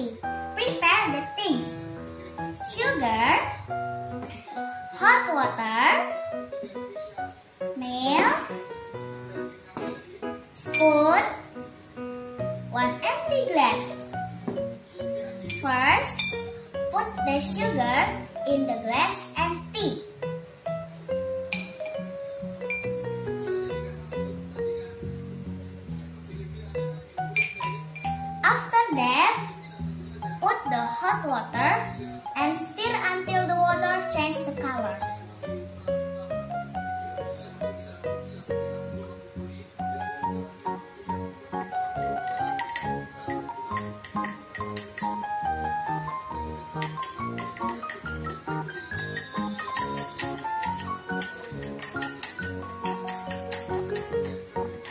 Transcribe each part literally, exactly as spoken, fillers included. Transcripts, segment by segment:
tea. Prepare the things: sugar, hot water, milk, spoon, one empty glass. First, put the sugar in the glass and tea. After that, put the hot water and stir until the water changes the color.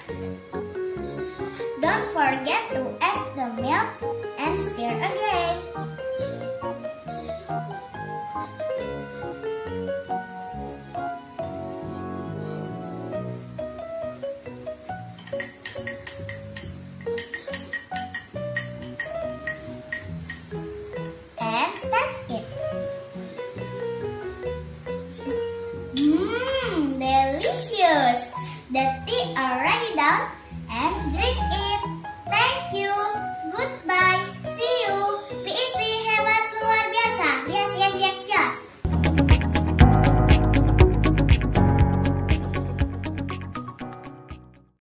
Don't forget to add the milk and stir again.